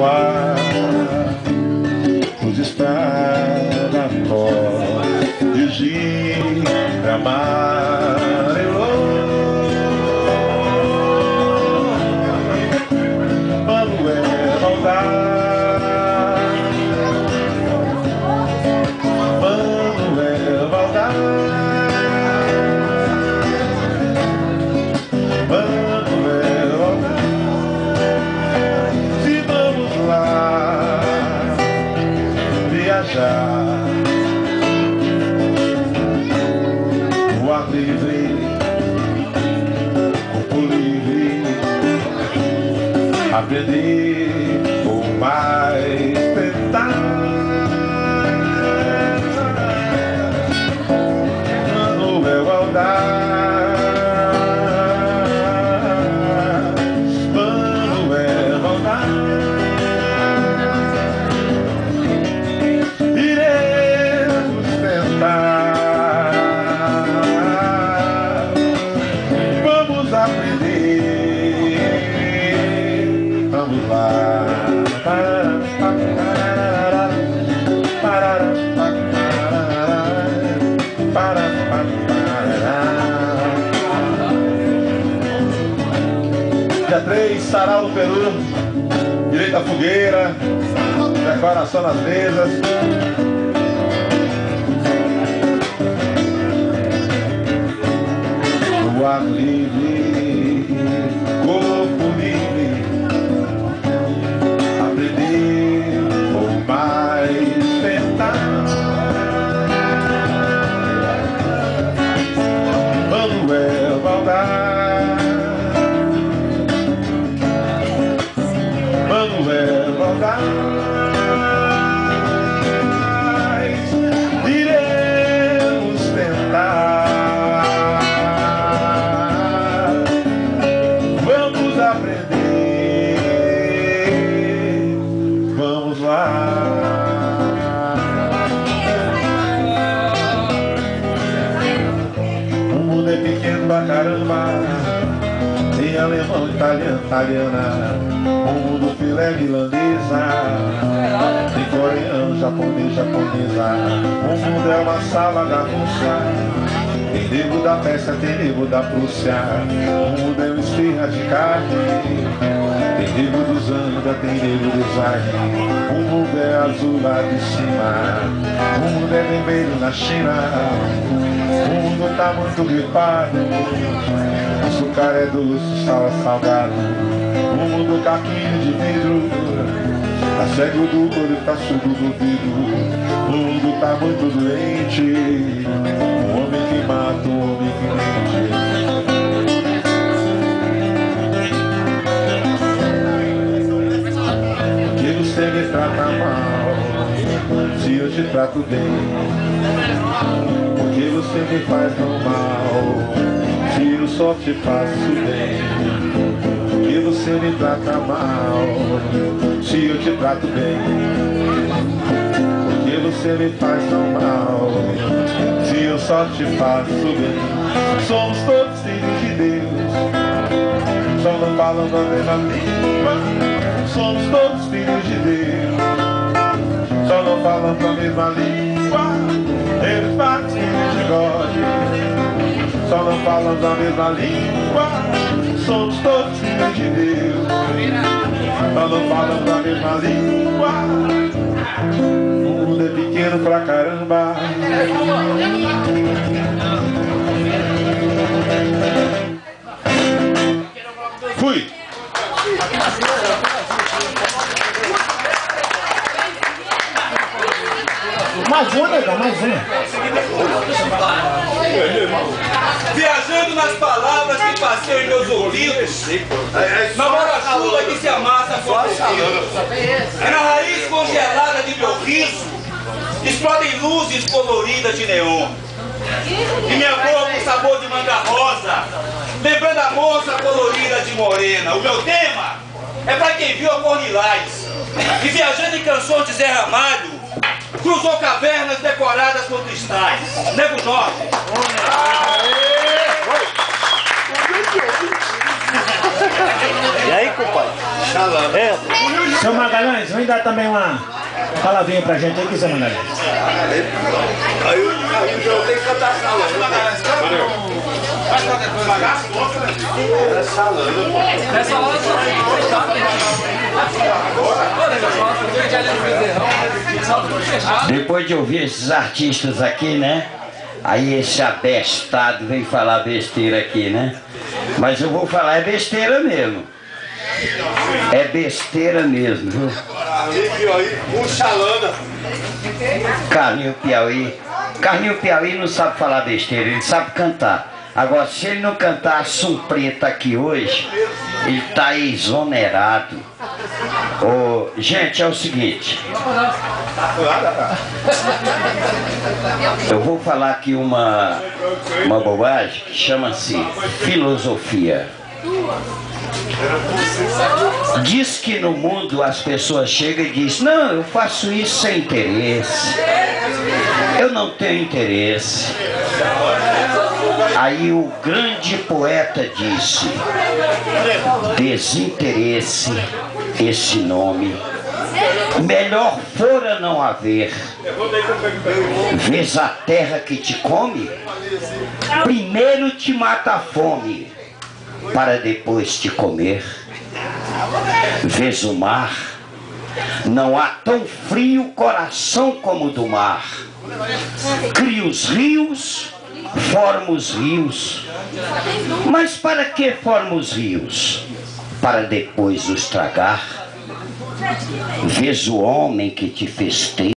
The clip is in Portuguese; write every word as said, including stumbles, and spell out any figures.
Nos estrada fora de gira amarelo, Manuel Valdar, Manuel Valdar, Manuel Valdar. Se vamos lá viajar no ar livre, corpo livre, aprender ou mais tentar. Manuel Valdar, Manuel Valdar. Iremos tentar, vamos aprender, vamos lá. Dia três, Sarau do Peru, direito à fogueira, decoração nas mesas. O ar livre, corpo livre, aprender ou mais tentar. Manuel Valdar, Manuel Valdar. Iremos tentar, vamos aprender, vamos lá. O mundo é pequeno pra caramba, tem alemão, italiano, italiana, o mundo filé milanesa, tem coreano, japonês, japonesa. O mundo é uma sala da Rússia, tem nego da Pérsia, tem nego da Prússia. O mundo é uma esfirra de carne, tem nego dos Anda, tem nego do Zaire. O mundo é azul lá de cima, o mundo é vermelho na China. O mundo tá muito gripado, o açúcar é doce, o sal é salgado. O mundo caquinho de vidro, tá cego do olho, tá surdo do vidro. O mundo tá muito doente, o homem que mata, o homem que mente. Que você me trata mal, se eu te trato bem. Porque você me faz tão mal, se eu só te faço bem. Porque você me trata mal, se eu te trato bem. Porque você me faz tão mal, se eu só te faço bem. Somos todos filhos de Deus, só não falando a mesma língua. Somos todos filhos de Deus, só não falando a mesma língua. Eles batem de God, só não falamos a mesma língua. Somos todos filhos de Deus, só não falamos a mesma língua. O mundo é pequeno pra caramba. Fui! Mais uma, legal, mais uma. Viajando nas palavras que passei em meus ouvidos, na mora-chuva que se amassa contra o fio. E na raiz congelada de meu riso, explodem luzes coloridas de neon. E minha boca o sabor de manga rosa, lembrando a moça colorida de morena. O meu tema é pra quem viu a Cor Lilás. E viajando em canções de Zé Ramalho, cruzou cavernas decoradas com cristais. Nego Norte. E aí, compadre? É. Seu Magalhães, vem dar também uma palavrinha pra gente aí, que seu Magalhães. Aí o João tem que cantar salame. Faz qualquer coisa. Pagar as contas, né? É salame. Essa hora só fechado. Depois de ouvir esses artistas aqui, né? Aí esse abestado veio falar besteira aqui, né? Mas eu vou falar, é besteira mesmo. É besteira mesmo, viu? Um chalana. Carlinho Piauí. Carlinho Piauí não sabe falar besteira, ele sabe cantar. Agora, se ele não cantar Assum Preta aqui hoje, ele tá exonerado. Ô, gente, é o seguinte. Eu vou falar aqui uma, uma bobagem que chama-se filosofia. Diz que no mundo as pessoas chegam e dizem: não, eu faço isso sem interesse, eu não tenho interesse. Aí o grande poeta disse: desinteresse, esse nome melhor fora não haver. Vês a terra que te come, primeiro te mata a fome, para depois te comer. Vês o mar, não há tão frio coração como o do mar. Cria os rios, forma os rios. Mas para que forma os rios? Para depois os tragar. Vês o homem que te festeja.